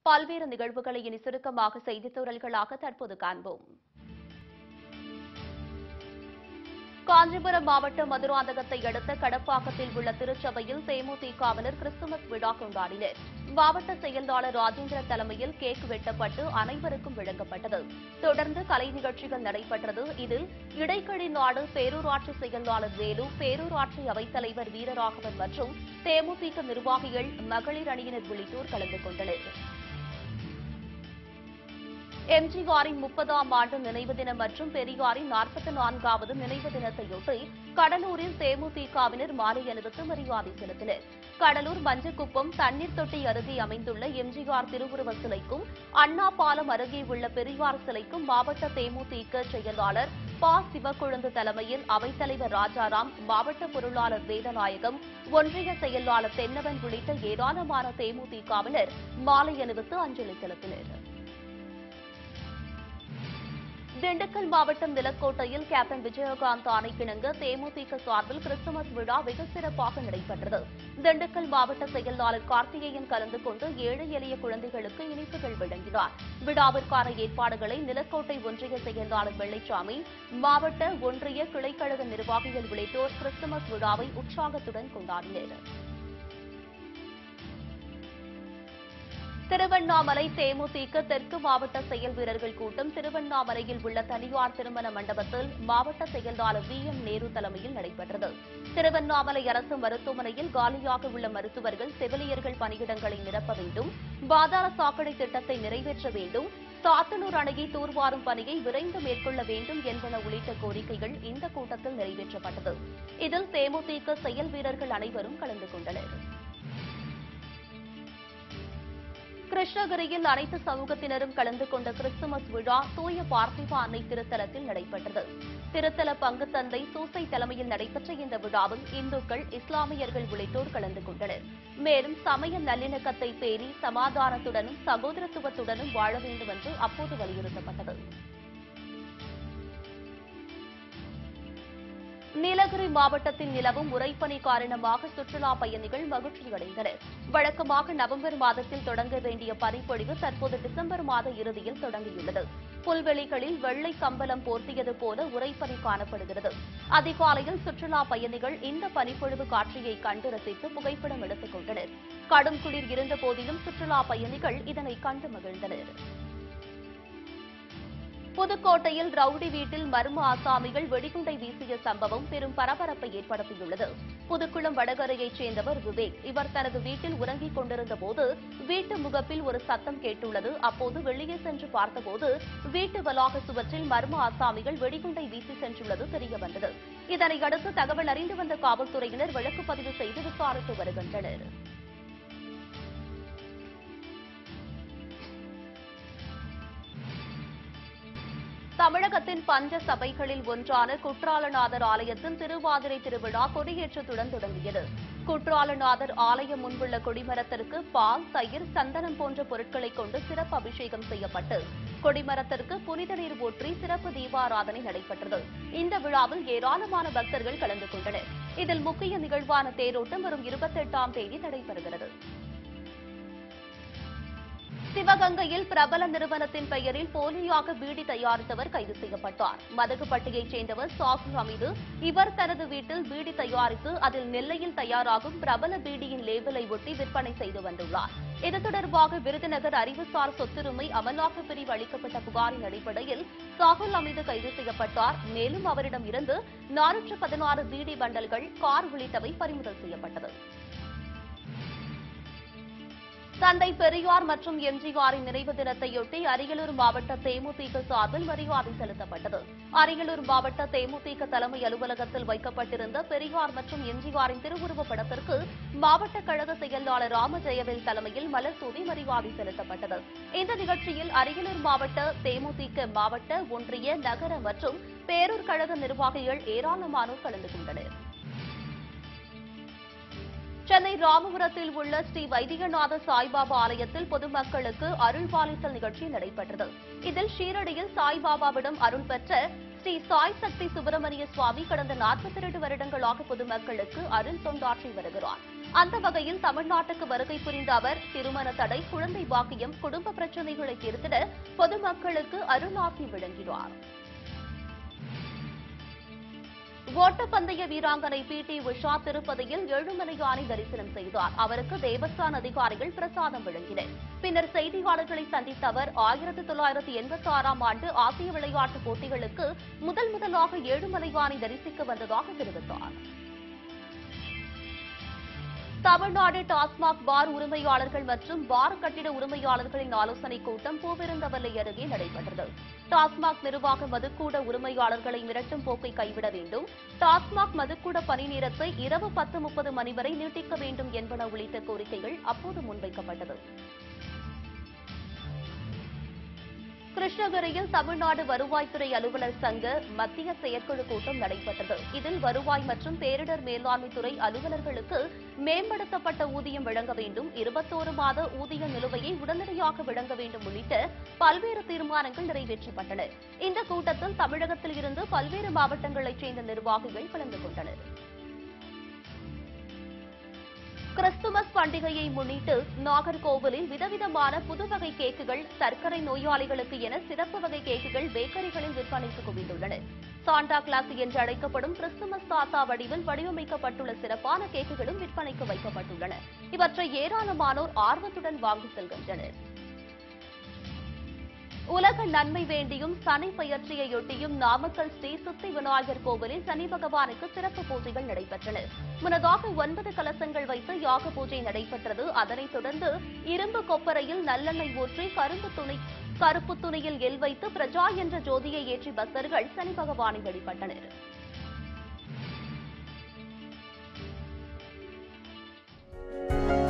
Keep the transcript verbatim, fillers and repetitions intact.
பல்வேறு நிகழ்வுகளை இனி சுருக்கமாக செய்தித் துறல்களாக தற்போது காண்போம். காஞ்சிபுரம் மாவட்டம் மதுராந்தகத்தை அடுத்த கடப்பாக்கத்தில் உள்ள திருச்சபையில் தேமுதிகவினர் கிறிஸ்துமஸ் விழா கொண்டாடினர். மாவட்ட செயலாளர் ராஜேந்திர தலைமையில் கேக் வெட்டப்பட்டு அனைவருக்கும் வழங்கப்பட்டது. தொடர்ந்து கலை நிகழ்ச்சிகள் நடைபெற்றது. இதில் இடைக்கழி நாடு பேரூராட்சி செயலாளர் வேலு, பேரூராட்சி அவைத்தலைவர் வீரராகவன் மற்றும் தேமுதிக நிர்வாகிகள், மகளிர் அணியினர் உள்ளிட்டோர் கலந்து கொண்டனர். எம்ஜிஆரின் முப்பதாம் ஆண்டு நினைவு தினம் மற்றும் பெரியாரின் நாற்பத்தி நான்காவது நினைவு தினத்தையொட்டி கடலூரில் தேமுதிகவினர் மாலை அணிவித்து மரியாதை செலுத்தினர். கடலூர் மஞ்சக்குப்பம் தண்ணீர் தொட்டி அருகே அமைந்துள்ள எம்ஜிஆர் திருவுருவ சிலைக்கும், அண்ணா பாலம் அருகே உள்ள பெரியார் சிலைக்கும் மாவட்ட தேமுதிக செயலாளர் ப. சிவக்கொழுந்து தலைமையில் அவைத்தலைவர் ராஜாராம், மாவட்ட பொருளாளர் வேதநாயகம், ஒன்றிய செயலாளர் தென்னவன் உள்ளிட்ட ஏராளமான தேமுதிகவினர் மாலை அணிவித்து அஞ்சலி செலுத்தினர். திண்டுக்கல் மாவட்டம் நிலக்கோட்டையில் கேப்டன் விஜயகாந்த் ஆணைக்கிணங்க தேமுதிக சார்பில் கிறிஸ்துமஸ் விழா வெகு சிறப்பாக நடைபெற்றது. திண்டுக்கல் மாவட்ட செயலாளர் கார்த்திகேயன் கலந்து கொண்டு ஏழை எளிய குழந்தைகளுக்கு இனிப்புகள் வழங்கினார். விழாவிற்கான ஏற்பாடுகளை நிலக்கோட்டை ஒன்றிய செயலாளர் வெள்ளைச்சாமி, மாவட்ட ஒன்றிய கிளைக்கழக நிர்வாகிகள் உள்ளிட்டோர் கிறிஸ்துமஸ் விழாவை உற்சாகத்துடன் கொண்டாடினர். திருவண்ணாமலை தேமுதிக தெற்கு மாவட்ட செயல் வீரர்கள் கூட்டம் திருவண்ணாமலையில் உள்ள தனியார் திருமண மண்டபத்தில் மாவட்ட செயலாளர் வி. எம். நேரு தலைமையில் நடைபெற்றது. திருவண்ணாமலை அரசு மருத்துவமனையில் காலியாக உள்ள மருத்துவர்கள், செவிலியர்கள் பணியிடங்களை நிரப்ப வேண்டும், பாதாள சாக்கடை திட்டத்தை நிறைவேற்ற வேண்டும், சாத்தனூர் அணையை தூர்வாரும் பணியை விரைந்து மேற்கொள்ள வேண்டும் என்பன உள்ளிட்ட கோரிக்கைகள் இந்த கூட்டத்தில் நிறைவேற்றப்பட்டது. இதில் தேமுதிக செயல் வீரர்கள் அனைவரும் கலந்து கொண்டனர். கிருஷ்ணகிரியில் அனைத்து சமூகத்தினரும் கலந்து கொண்ட கிறிஸ்துமஸ் விழா தூய பார்த்திபா அன்னை திருத்தலத்தில் நடைபெற்றது. திருத்தல பங்குத்தந்தை சூசை தலைமையில் நடைபெற்ற இந்த விழாவில் இந்துக்கள், இஸ்லாமியர்கள் உள்ளிட்டோர் கலந்து கொண்டனர். மேலும் சமய நல்லிணக்கத்தை பேணி சமாதானத்துடனும் சகோதரத்துவத்துடனும் வாழ வேண்டும் என்று அப்போது வலியுறுத்தப்பட்டது. நீலகிரி மாவட்டத்தில் நிலவும் உறைபனி காரணமாக சுற்றுலா பயணிகள் மகிழ்ச்சியடைந்தனர். வழக்கமாக நவம்பர் மாதத்தில் தொடங்க வேண்டிய பனிப்பொழிவு தற்போது டிசம்பர் மாத இறுதியில் தொடங்கியுள்ளது. புல்வெளிகளில் வெள்ளை கம்பளம் போர்த்தியது போல உறைபனி காணப்படுகிறது. அதிகாலையில் சுற்றுலா பயணிகள் இந்த பனிப்பொழிவு காட்சியை கண்டு ரசித்து புகைப்படம் எடுத்துக் கொண்டனர். கடும் குளிர் இருந்த போதிலும் சுற்றுலா பயணிகள் இதனை கண்டு மகிழ்ந்தனர். புதுக்கோட்டையில் ரவுடி வீட்டில் மர்ம ஆசாமிகள் வெடிகுண்டை வீசிய சம்பவம் பெரும் பரபரப்பை ஏற்படுத்தியுள்ளது. புதுக்குளம் வடகரையைச் சேர்ந்தவர் விவேக். இவர் தனது வீட்டில் உறங்கிக் கொண்டிருந்த போது வீட்டு முகப்பில் ஒரு சத்தம் கேட்டுள்ளது. அப்போது வெளியே சென்று பார்த்தபோது வீட்டு வளாக சுவற்றில் மர்ம ஆசாமிகள் வெடிகுண்டை வீசி சென்றுள்ளது தெரியவந்தது. இதனையடுத்து தகவல் அறிந்து வந்த காவல்துறையினர் வழக்கு பதிவு செய்து விசாரித்து வருகின்றனர். தமிழகத்தின் பஞ்ச சபைகளில் ஒன்றான குற்றாலநாதர் ஆலயத்தின் திருவாதிரை திருவிழா கொடியேற்றத்துடன் தொடங்கியது. குற்றாலநாதர் ஆலயம் முன்புள்ள கொடிமரத்திற்கு பால், தயிர், சந்தனம் போன்ற பொருட்களை கொண்டு சிறப்பு அபிஷேகம் செய்யப்பட்டு கொடிமரத்திற்கு புனித நீர் ஊற்றி சிறப்பு தீபாராதனை நடைபெற்றது. இந்த விழாவில் ஏராளமான பக்தர்கள் கலந்து கொண்டனர். இதில் முக்கிய நிகழ்வான தேரோட்டம் வரும் இருபத்தி எட்டாம் தேதி நடைபெறுகிறது. சிவகங்கையில் பிரபல நிறுவனத்தின் பெயரில் போலியாக பீடி தயாரித்தவர் கைது செய்யப்பட்டார். மதகுப்பட்டியைச் சேர்ந்தவர் சாகுல் ஹமீது. இவர் தனது வீட்டில் பீடி தயாரித்து அதில் நெல்லையில் தயாராகும் பிரபல பீடியின் லேபிளை ஒட்டி விற்பனை செய்து வந்துள்ளார். இது தொடர்பாக விருதுநகர் அறிவுசார் சொத்துரிமை அமலாக்கப் பிரிவு அளிக்கப்பட்ட புகாரின் அடிப்படையில் சாகுல் ஹமீது கைது செய்யப்பட்டார். மேலும் அவரிடம் இருந்து நானூற்று பதினாறு பீடி பண்டல்கள், கார் உள்ளிட்டவை பறிமுதல் செய்யப்பட்டது. தந்தை பெரியார் மற்றும் எம்ஜிஆரின் நினைவு தினத்தையொட்டி அரியலூர் மாவட்ட தேமுதிக சார்பில் மரியாதை செலுத்தப்பட்டது. அரியலூர் மாவட்ட தேமுதிக தலைமை அலுவலகத்தில் வைக்கப்பட்டிருந்த பெரியார் மற்றும் எம்ஜிஆரின் திருவுருவப் படத்திற்கு மாவட்ட கழக செயலாளர் ராமஜெயவேல் தலைமையில் மலர் தூவி மரியாதை செலுத்தப்பட்டது. இந்த நிகழ்ச்சியில் அரியலூர் மாவட்ட தேமுதிக மாவட்ட, ஒன்றிய, நகர மற்றும் பேரூர் கழக நிர்வாகிகள் ஏராளமானோர் கலந்து கொண்டனர். சென்னை ராமபுரத்தில் உள்ள ஸ்ரீ வைத்தியநாத சாய்பாபா ஆலயத்தில் பொதுமக்களுக்கு அருள்பாலித்தல் நிகழ்ச்சி நடைபெற்றது. இதில் ஷீரடியில் சாய்பாபாவிடம் அருள் பெற்ற ஸ்ரீ சாய் சக்தி சுப்பிரமணிய சுவாமி கடந்த நாற்பத்தி இரண்டு வருடங்களாக பொதுமக்களுக்கு அருள் தொண்டாற்றி வருகிறார். அந்த வகையில் தமிழ்நாட்டுக்கு வருகை புரிந்த அவர் திருமண தடை, குழந்தை பாக்கியம், குடும்ப பிரச்சினைகளை தீர்த்திட பொதுமக்களுக்கு அருளாசி வழங்கினார். ஓட்டப்பந்தய வீராங்கனை பி டி உஷா திருப்பதியில் ஏழுமலை யானை தரிசனம் செய்தார். அவருக்கு தேவஸ்தான அதிகாரிகள் பிரசாதம் வழங்கினர். பின்னர் செய்தியாளர்களை சந்தித்த அவர் ஆயிரத்தி தொள்ளாயிரத்தி எண்பத்தி ஆறாம் ஆண்டு ஆசிய விளையாட்டுப் போட்டிகளுக்கு முதல் முதலாக ஏழுமலை யானை தரிசிக்க வந்ததாக தெரிவித்தார். தமிழ்நாடு டாஸ்மாக் பார் உரிமையாளர்கள் மற்றும் பார் கட்டிட உரிமையாளர்களின் ஆலோசனைக் கூட்டம் பூவிருந்தவல்லை அருகே நடைபெற்றது. டாஸ்மாக் நிர்வாக மதுக்கூட உரிமையாளர்களை மிரட்டும் போக்கை கைவிட வேண்டும், டாஸ்மாக் மதுக்கூட பணி நேரத்தை இரவு பத்து முப்பது மணி வரை நீட்டிக்க வேண்டும் என்பன உள்ளிட்ட கோரிக்கைகள் அப்போது முன்வைக்கப்பட்டது. கிருஷ்ணகிரியில் தமிழ்நாடு வருவாய்த்துறை அலுவலர் சங்க மத்திய செயற்குழு கூட்டம் நடைபெற்றது. இதில் வருவாய் மற்றும் பேரிடர் மேலாண்மைத்துறை அலுவலர்களுக்கு மேம்படுத்தப்பட்ட ஊதியம் வழங்க வேண்டும், இருபத்தோரு மாத ஊதிய நிலுவையை உடனடியாக வழங்க வேண்டும் உள்ளிட்ட பல்வேறு தீர்மானங்கள் நிறைவேற்றப்பட்டன. இந்த கூட்டத்தில் தமிழகத்தில் இருந்து பல்வேறு மாவட்டங்களைச் சேர்ந்த நிர்வாகிகள் கலந்து கொண்டனர். கிறிஸ்துமஸ் பண்டிகையை முன்னிட்டு நாகர்கோவிலில் விதவிதமான புதுவகை கேக்குகள், சர்க்கரை நோயாளிகளுக்கு என சிறப்பு வகை கேக்குகள் பேக்கரிகளில் விற்பனைக்கு குவிந்துள்ளன. சாண்டா கிளாஸ் என்று அழைக்கப்படும் கிறிஸ்துமஸ் தாத்தா வடிவில் வடிவமைக்கப்பட்டுள்ள சிறப்பான கேக்குகளும் விற்பனைக்கு வைக்கப்பட்டுள்ளன. இவற்றை ஏராளமானோர் ஆர்வத்துடன் வாங்கி செல்கின்றனர். உலக நன்மை வேண்டியும் சனி பெயர்ச்சியையொட்டியும் நாமக்கல் ஸ்ரீ சுத்தி விநாயகர் கோவிலில் சனி பகவானுக்கு சிறப்பு பூஜைகள் நடைபெற்றன. முன்னதாக ஒன்பது கலசங்கள் வைத்து யாக பூஜை நடைபெற்றது. அதனைத் தொடர்ந்து இரும்பு கொப்பரையில் நல்லெண்ணெய் ஊற்றி கரும்பு துணி கருப்பு துணியில் எல் வைத்து பிரஜா என்ற ஜோதியை ஏற்றி பக்தர்கள் சனி பகவானை வழிபட்டனர்.